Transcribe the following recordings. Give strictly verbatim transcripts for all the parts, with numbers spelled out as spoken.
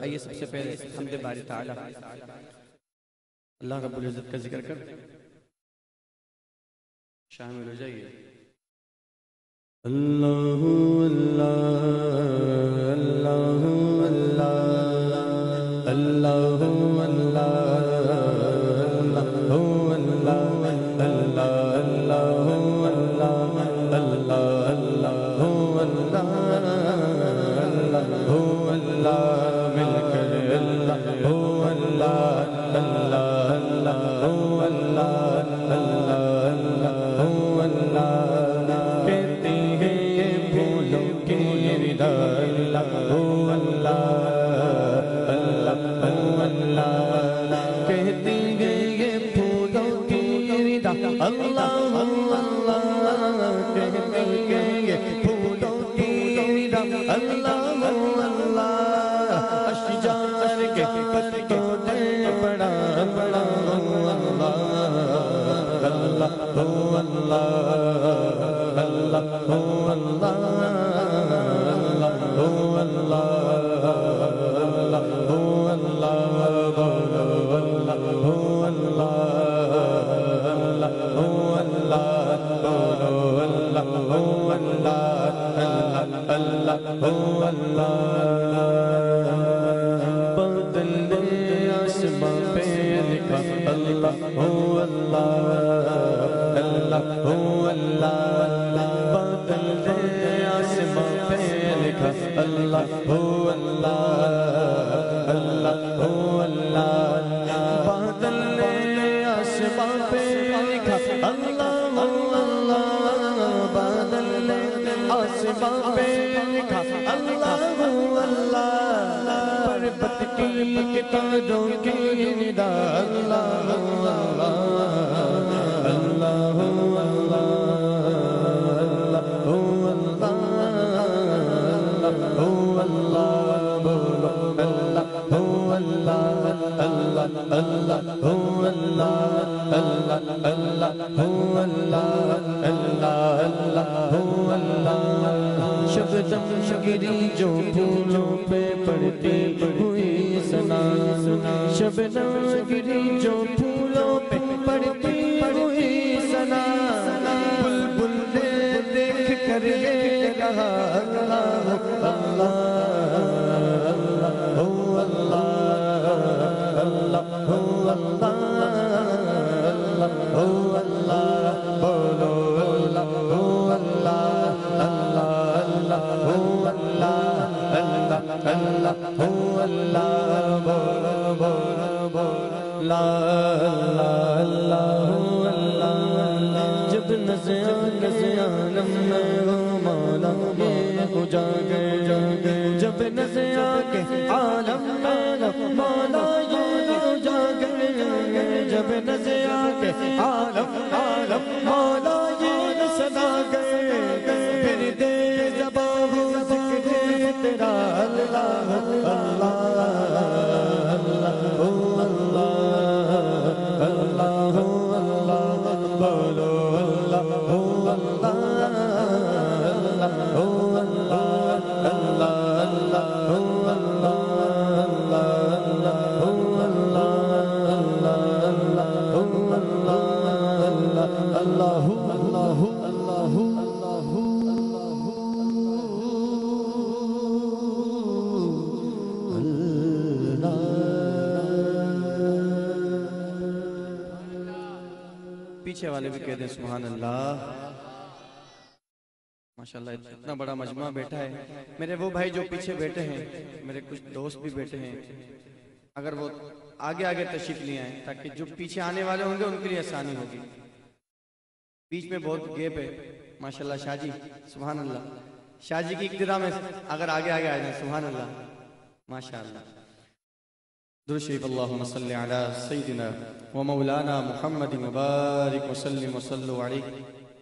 آئیے سب سے پہلے حمد باری تعالی اللہ رب العزت کا ذکر کر شامل ہو جائیے. اللہ اللہ اللہ اللہ اللہ پیچھے والے بھی کہہ دیں سبحان اللہ. ماشاءاللہ اتنا بڑا مجمع بیٹھا ہے. میرے وہ بھائی جو پیچھے بیٹھے ہیں, میرے کچھ دوست بھی بیٹھے ہیں, اگر وہ آگے آگے تشریف لے آئیں تاکہ جو پیچھے آنے والے ہوں گے ان کے لیے آسانی ہوگی. بیچ میں بہت گیپ ہے. ماشاءاللہ شاہ جی سبحان اللہ. شاہ جی کی اقتداء میں اگر آگے آگے آ جائیں سبحان اللہ. ماشاءاللہ. درود شریف اللہم صلی علی سیدنا و مولانا محمد مبارک وسلم وصلو علیہ.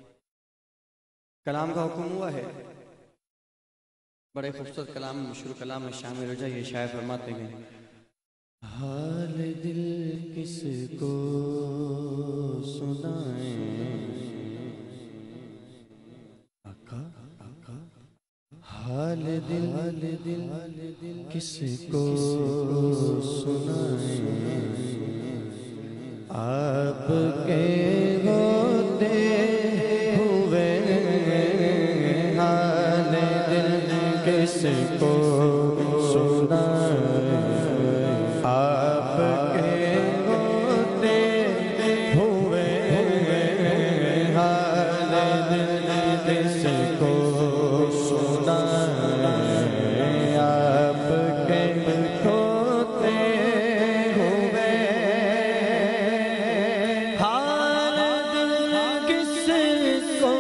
کلام کا حکم ہوا ہے. بڑے خوبصورت کلام مشہور کلام میں شامل ہو جائیے. شاعر فرماتے ہیں حال دل کس کو سنائیں آقا, حال حال دل کس کو سنائیں، آپ کے ہوتے ہوئے حال دل کس کو سنائیں، آپ کے ہوتے ہوئے حال دل کس کو سنائیں، آپ کے ہوتے ہوئے حال دل کس کو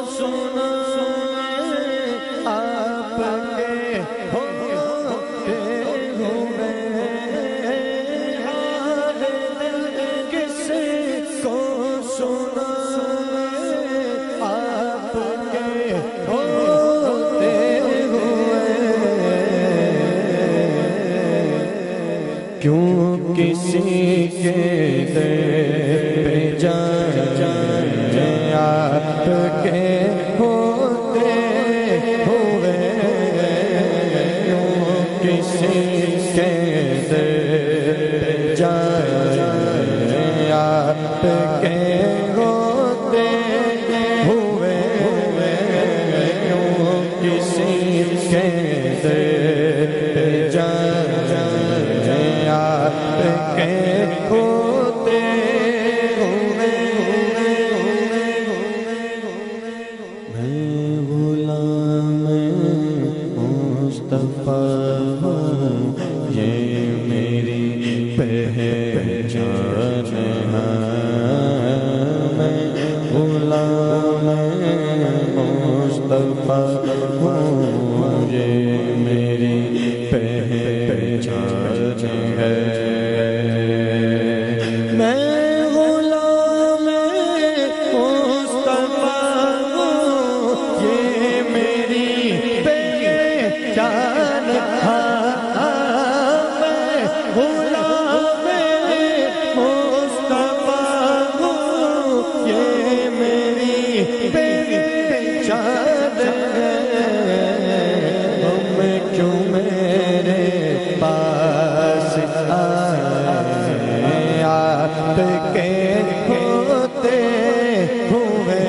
سنائیں، آپ کے ہوتے ہوئے حال دل کس کو سنائیں، آپ کے ہوتے ہوئے کیوں کسی کے در پہ جائیں، آپ کے ہوتے ہوئے کیوں کسی کے در پہ جائیں، آپ کے ہوتے ہوئے کیوں کسی کے در پہ جائیں، آپ کے ہوتے ہوئے میں غلام مصطفیٰ ہوں، یہ میری پہچان ہے، میں غلام مصطفیٰ ہوں، یہ میری پہچان ہے، میں غلام مصطفیٰ ہوں، یہ میری پہچان ہے، میں غلام مصطفیٰ ہوں، یہ میری پہچان ہے، میں کیوں میرے پاس آئے، آپ کے ہوتے ہوئے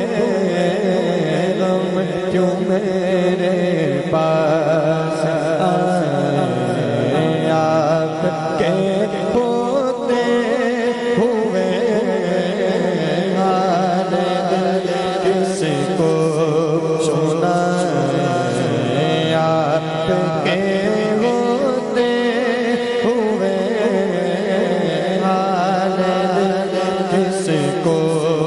غم کیوں میرے پاس آئے، آپ کے ہوتے ہوئے حال دل کس کو سنائیں، آپ کے ہوتے ہوئے حال دل کس کو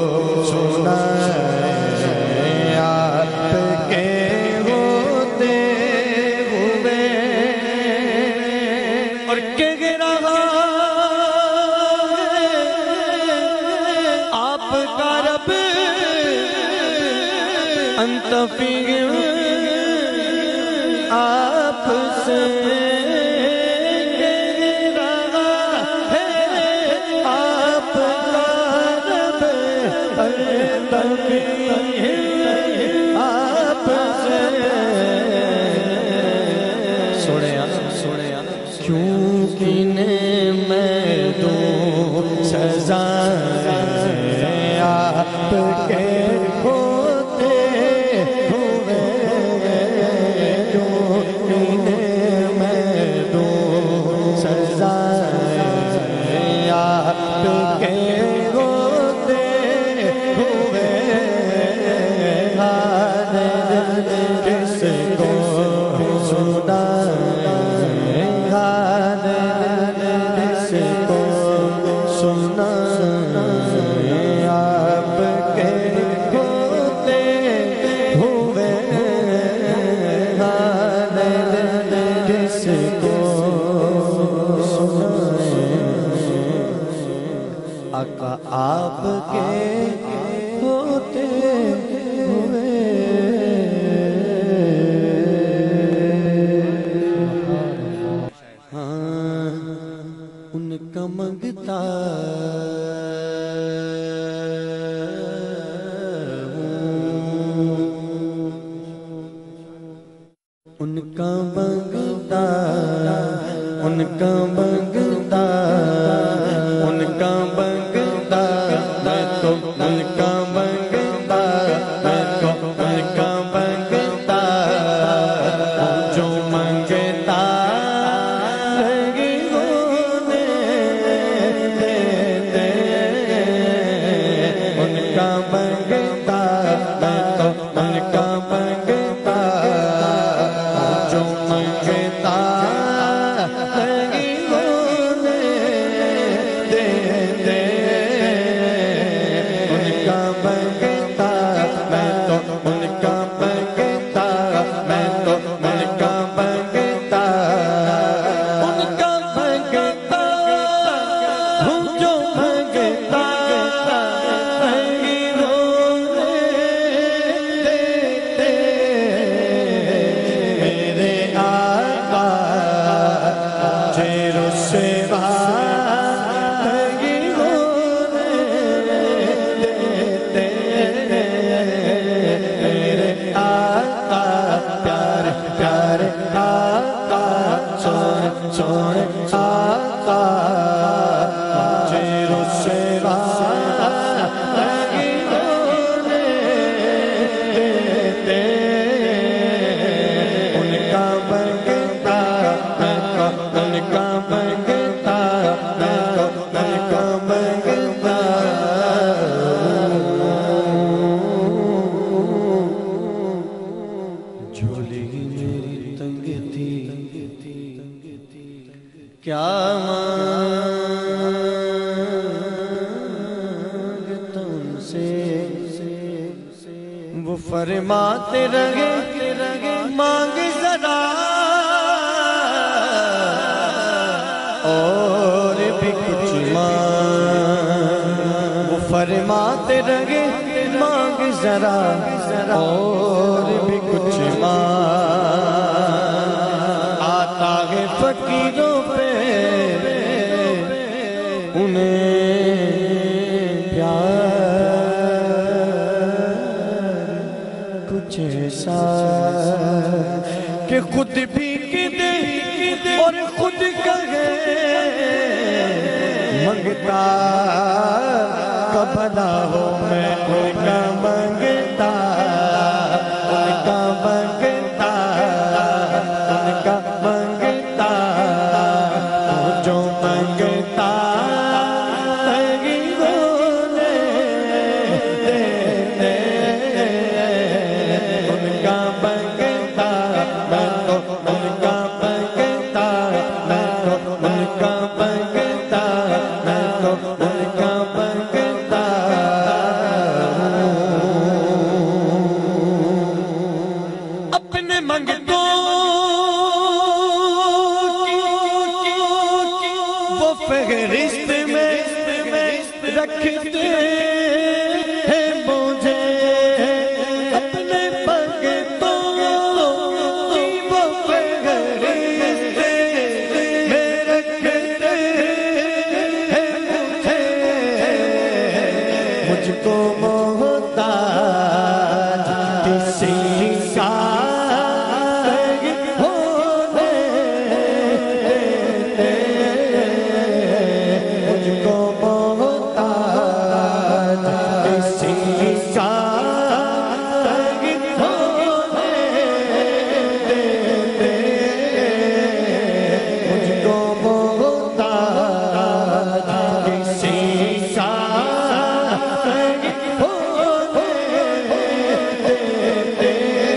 سنائیں، آپ کے ہوتے ہوئے اور کہہ رہا ہے آپ کا رب انت فیہم، آپ سے کہہ رہا ہے آپ کا رب انت فیہم، آپ سے سوڑے سوڑے کیوں انہیں میں دوں سزا، آپ کے ہوتے ہوئے کیوں انہیں میں دوں سزا، آپ کے ہوتے ہوئے حال دل کس کو سنائیں، حال دل کس کو سنائیں، آپ کے ہوتے ہوئے حال دل کس کو سنائیں، آقا آپ کے ہوتے ہوئے ہاں ان کا منگتا ہوں، ان کا ان کا بنگتا ان کا بنگتا میں تو ان کا بنگتا میں تو ان کا بنگتا جو منگتا لگی ہونے دے دے ان کا بنگتا میں تو ان کا بنگتا جو منگتا لگی ہونے دے دے ان کا بنگتا میں تو ان کا بنگتا میں تو ان کا بنگتا ان کا بنگتا ہوں جو بنگتا لگی ہونے دے دے میرے آقا جے رسوا لگی ہونے دے دے میرے آقا پیارے پیارے آقا سونے سونے آقا جے رسوا لگی ہونے دے دے ان کا بنگتا میں تو ان کا بنگتا میں تو ان کا بنگتا جھولی میری تنگ تھی کیا مانگ تم سے وہ فرماتے رہے مانگ ذرا اور بھی کچھ مانگ وہ فرماتے رہے مانگ ذرا اور بھی کچھ مانگ آتا ہے فقیروں پہ انہیں پیار کچھ ایسا کہ خود بھی دے اور خود کہے منگتا کا بھلا ہو میں ان کا منگتا ان کا منگتا ان کا منگتا جو منگتا لگی ہونے دے دے ان کا منگتا میں تو ان کا منگتا میں تو ان کا منگتا میں تو ان کا منگتا اپنے منگتوں کی وہ فہرست میں رکھتے ہیں مجھے اپنے منگتوں کی وہ فہرست میں رکھتے ہیں مجھے مجھ کو محتاج کسی کا نہیں ہونے دے مجھ کو محتاج کسی کا نہیں ہونے دے مجھ کو محتاج کسی کا نہیں ہونے دے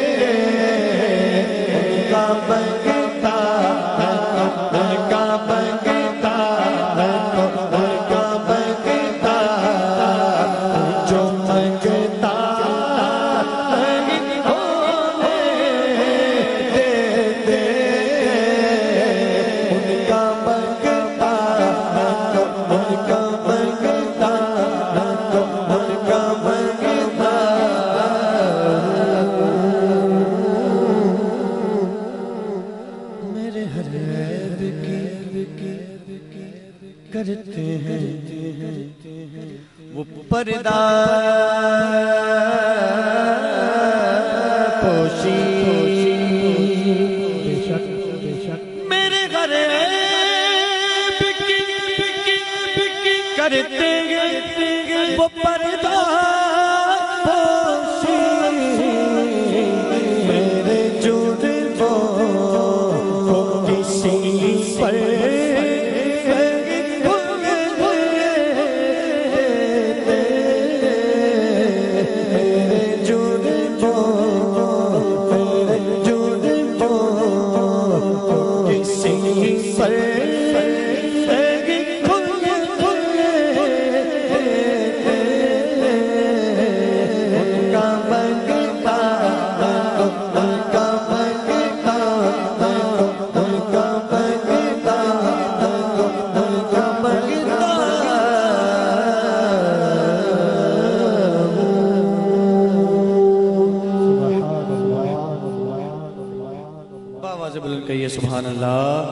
ان کا بنگتا ان کا بنگتا ان کا بنگتا جو منگتا نہیں ہونے دے دے ان کا بنگتا ان کا بنگتا ان کا بنگتا میرے ہر عیب کی کرتے ہیں وہ پردہ پوشی میرے گھر کرتے وہ پردہ پوشی میرے جرموں کو کسی پر کہیے سبحان اللہ.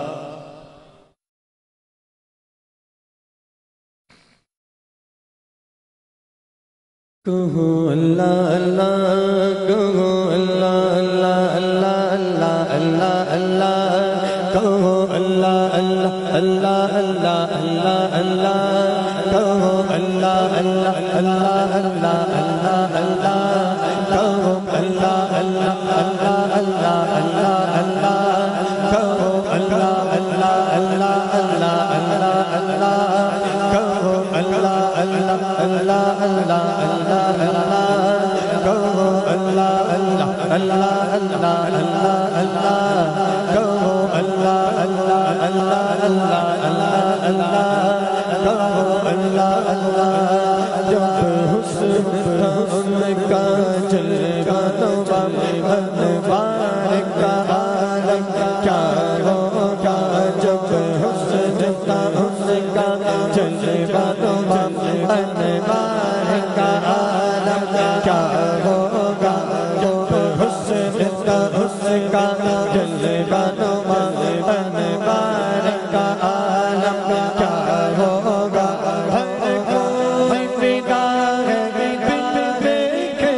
کہو اللہ اللہ کہو اللہ اللہ اللہ اللہ اللہ کہو اللہ اللہ اللہ اللہ اللہ اللہ کہو اللہ اللہ اللہ اللہ اللہ اللہ کہو اللہ اللہ اللہ اللہ اللہ اللہ اللہ اللہ اللہ اللہ اللہ اللہ کہو اللہ اللہ اللہ اللہ اللہ اللہ کہو اللہ اللہ اللہ اللہ اللہ اللہ کہو اللہ اللہ اللہ اللہ اللہ اللہ کہو اللہ اللہ جب حسن کا جلوہ نما انوار کا عالم کیا ہوگا جب حسن کا حسن کا جلوہ نما انوار کا عالم کیا ہوگا جب حسن کا حسن کا جلوہ نما انوار کا عالم کیا ہوگا ہر کوئی نگاہ بن دیکھے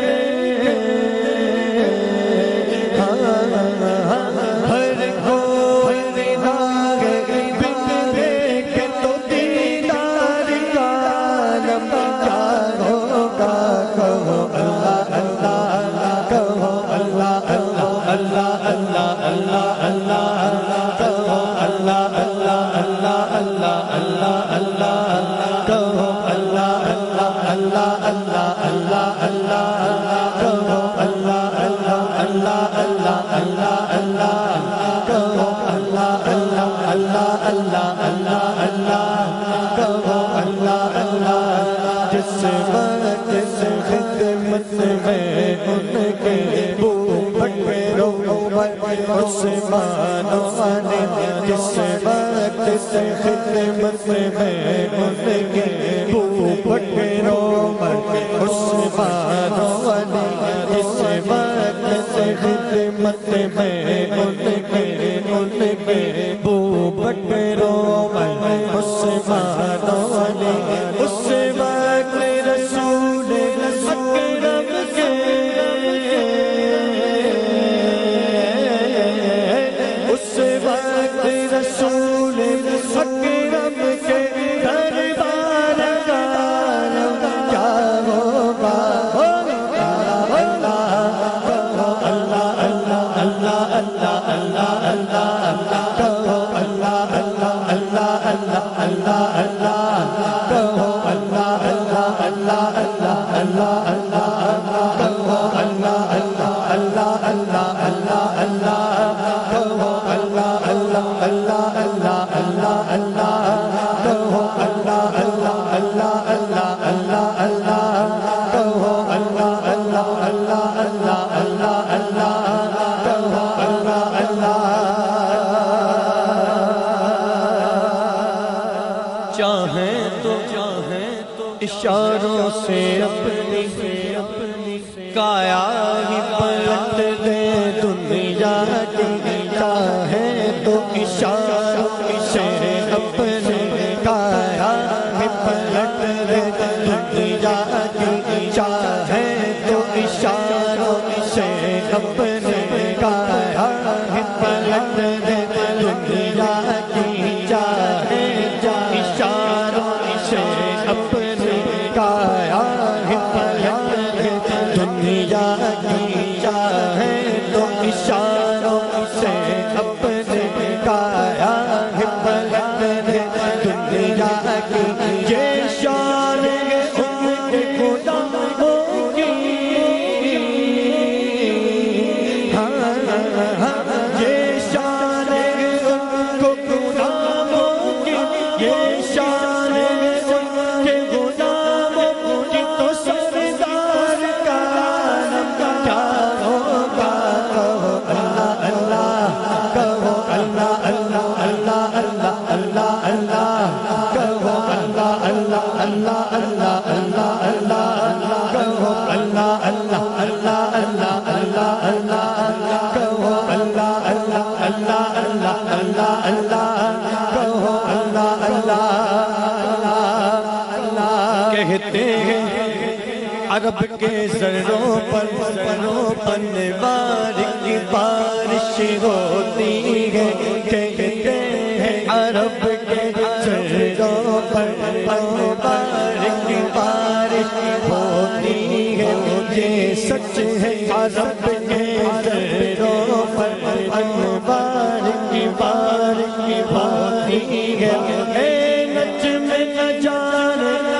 ہر کوئی نگاہ بن دیکھے تو دیدار کا عالم کیا ہوگا کہو اللہ اللہ کہو اللہ اللہ اللہ اللہ اللہ کہو اللہ اللہ اللہ اللہ اللہ اللہ کہو اللہ اللہ اللہ اللہ اللہ اللہ کہو اللہ اللہ اللہ اللہ اللہ اللہ کہو اللہ اللہ اللہ اللہ اللہ اللہ کہو اللہ اللہ جس وقت سے خدمت میں ان کے بھٹرو عثمان علی جس وقت سے خدمت میں ان کے بھٹرو عثمان علی جس وقت سے خدمت میں ان کے ان کے بھٹرو عثمان علی اس وقت رسول اکرم کے اس وقت رسول اکرم کے دربار کا عالم کیا ہوگا اللہ اللہ اللہ اللہ اللہ اللہ اللہ کہو اللہ اللہ اللہ اللہ اللہ اللہ کہو اللہ اللہ اللہ اللہ اللہ اللہ کہو اللہ اللہ اللہ اللہ اللہ اللہ کہو اللہ اللہ اللہ اللہ اللہ اللہ کہو اللہ اللہ اللہ اللہ اللہ اللہ کہو اللہ اللہ اللہ اللہ اللہ اللہ کہو اللہ اللہ چاہیں تو چاہیں تو اشاروں سے اپنی کایا ہی پلٹ دے دنیا کی چاہیں تو اشاروں سے اپنی کایا ہی پلٹ دے دنیا کی چاہیں تو اشاروں سے اپنی کایا ہی پلٹ دے دنیا کی چاہیں اشاروں سے عرب کے ذروں پر ذروں پر نوار کی بارش ہوتی ہے کہتے ہیں عرب کے ذروں پر نوار کی بارش ہوتی ہے یہ سچ ہے عرب کے ذروں پر نوار کی بارش ہوتی ہے اے نجم نجار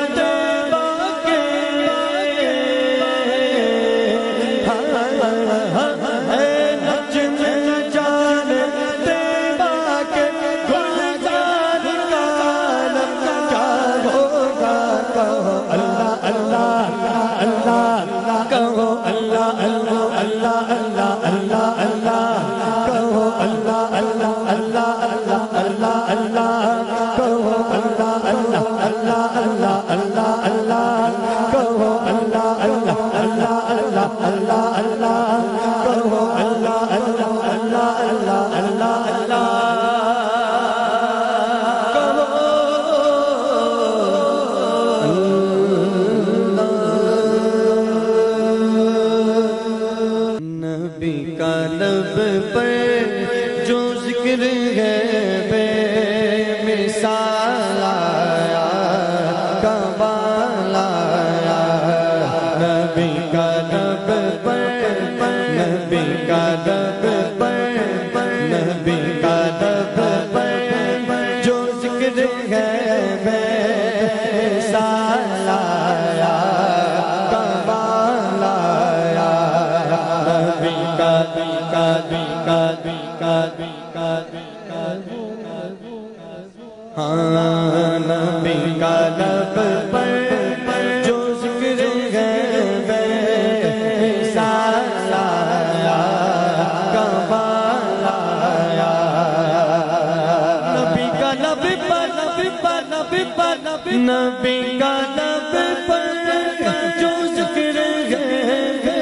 نبی کا لب پر جو ذکر ہے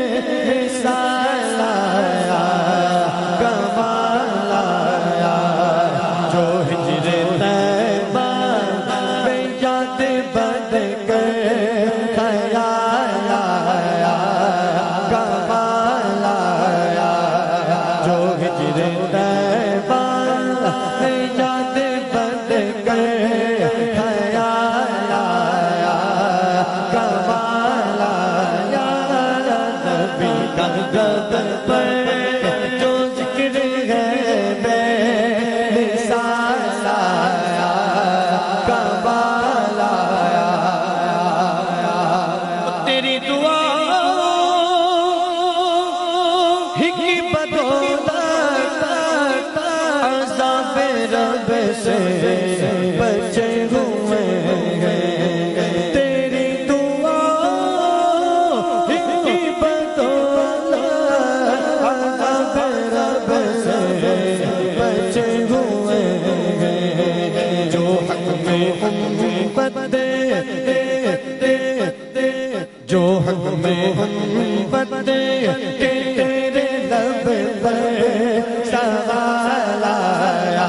رسالہ کمال آیا جو ہجر طیبہ میں یاد بد کر خیال آیا کمال آیا جو ہجر طیبہ میں یاد بد کر بچے ہوئے ہیں تیری دعا کی بدولت عذاب رب سے بچے ہوئے ہیں جو حق میں امت دے جو حق میں امت دے کہ تیرے لب پر سوال آیا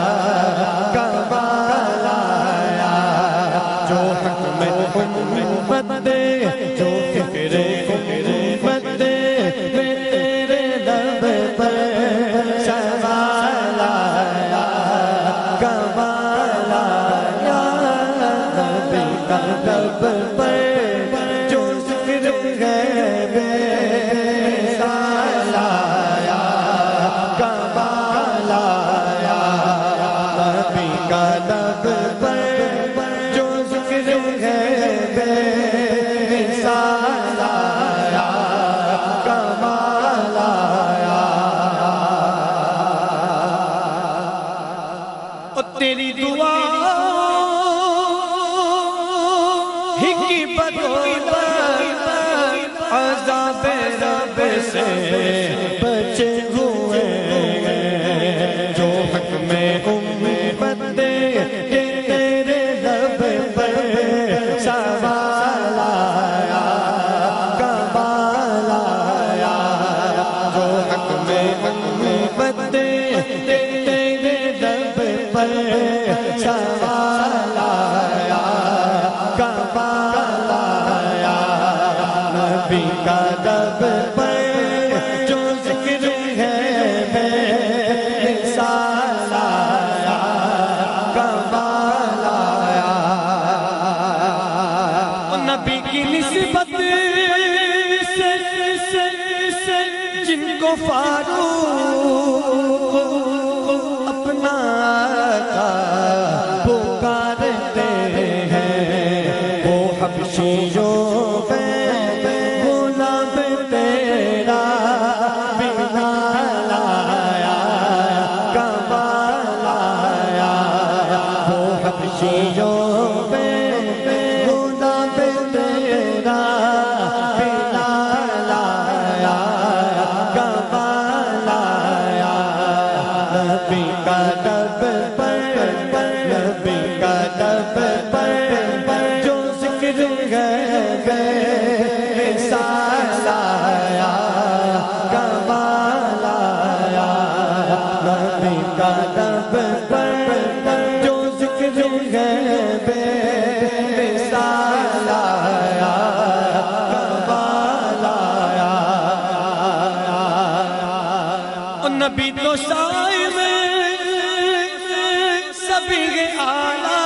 دے جو فکر امت دے میں تیرے لب پر سوال آیا کمال آیا نبی کا لب پر جو ذکر ہے بے مثال آیا کمال آیا نبی کا لب پر جو ذکر ہے تیری دعا ہی کی بدولت عذاب رب سے بچے ہوئے ہیں جو حق میں امت دے کہ تیرے لب پر سوال آیا کمال آیا جو حق میں امت دے تیرے لب پر سوال آیا کمال آیا نسبت سے جن کو فاروق اپنا پکارتے ہیں وہ حبشیوں پہ غلام تیرا بنا لایا کمال آیا وہ حبشیوں پہ غلام تیرا بنا لایا کمال آیا نبی کا دب پر نبی کا دب پر جو ذکر ہے سال آیا کمال آیا نبی کا دب پر جو ذکر ہے سال آیا کمال آیا نبی تو سائے میں سبھی آلہ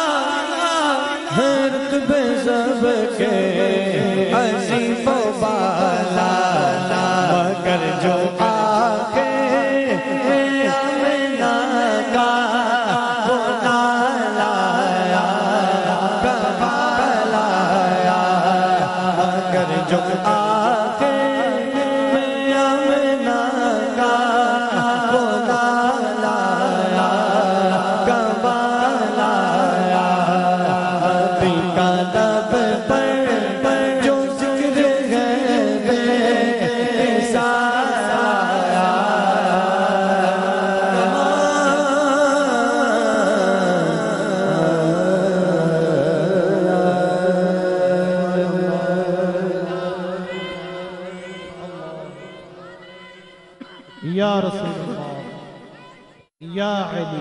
رتبے سب کے عظیم و بالا مگر جو آگے آمنہ کا وہ نال آیا کمال آیا مگر جو آگے آمنہ کا وہ نال آیا کمال آیا نبی کا دب پر جو ذکر ہے بے مثال آیا یا رسول اللہ یا علی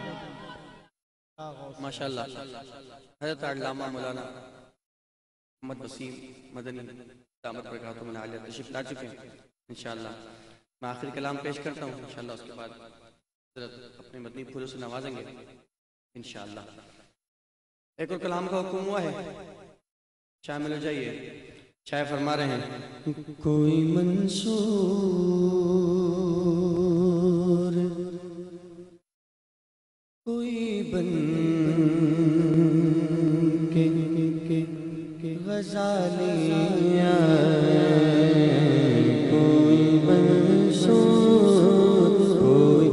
ماشاءاللہ حضرت علامہ مولانا محمد وسیم مدنی دامت برکاتہ من عالیہ تشریف لا چکے ہیں انشاءاللہ میں آخری کلام پیش کرتا ہوں انشاءاللہ اس کے بعد حضرت اپنے مدنی پھولوں سے نوازیں گے انشاءاللہ ایک اور کلام کا حکم ہوا ہے شامل ہو جائیے شاعر فرما رہے ہیں کوئی منصور کوئی بن کے غزالیاں کوئی منصور کوئی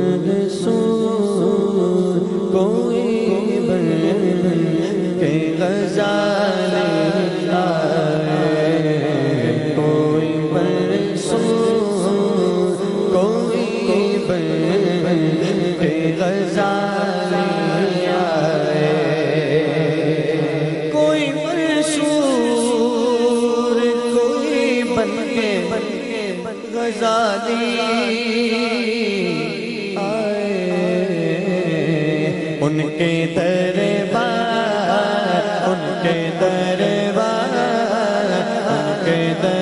منصور کوئی بن کے غزالیاں کوئی منصور کوئی بن کے غزالیاں کوئی منصور کوئی بن کے غزالی آئے ان کے دربار ان کے دربار ان کے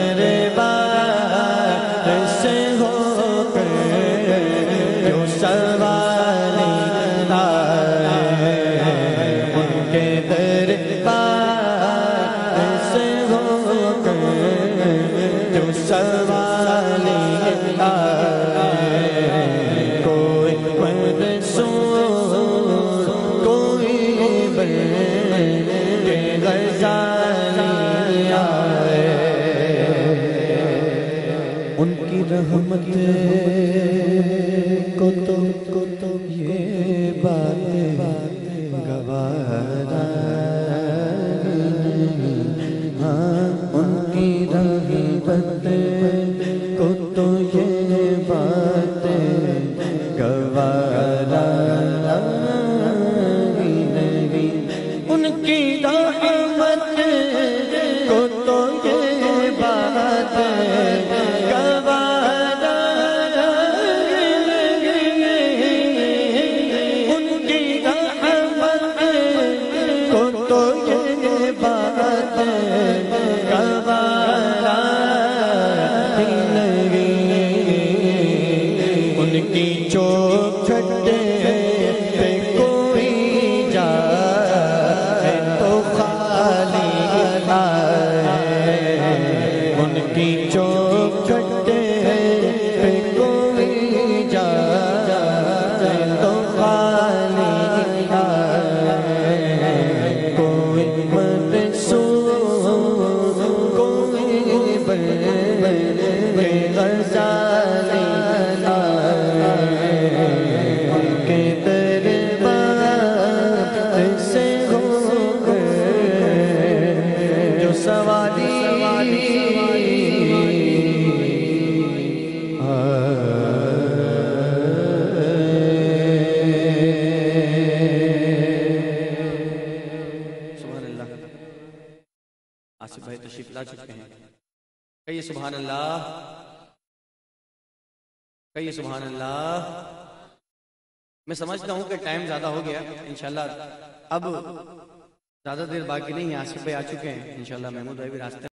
دربار سے ہو کر جو سوالی آئے ان کے دربار سے ہو کر جو سوالی آئے کوئی منصور کوئی بن کے غزالی آئے ان کی رحمت کو تو کو تو یہ بات گوارا ہاں ان کی رحمت کو تو یہ بات گوارا نہیں ان کی رحمت کو تو یہ بات گوارا ان کی رحمت کو تو یہ بات گوارا نہیں ان کی چوکھٹ پہ کوئی جائے تو خالی آئے آصف بھائی تشریف لا چکے ہیں. کہیے سبحان اللہ، کہیے سبحان اللہ. میں سمجھتا ہوں کہ ٹائم زیادہ ہو گیا، انشاءاللہ اب زیادہ دیر باقی نہیں ہے. آصف بھائی آ چکے ہیں، انشاءاللہ محمود بھائی بھی راستے